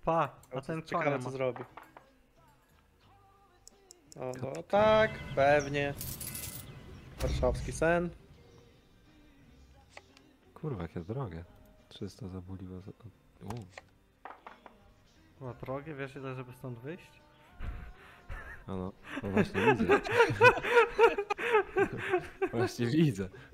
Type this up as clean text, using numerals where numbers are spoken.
Pa, a ten Ciekawe konia co ma. zrobi. O, no tak, pewnie. Warszawski sen. Kurwa, jakie drogie. 300 za buliwa za... Chyba drogie, wiesz ile, żeby stąd wyjść? No właśnie widzę. Właśnie widzę.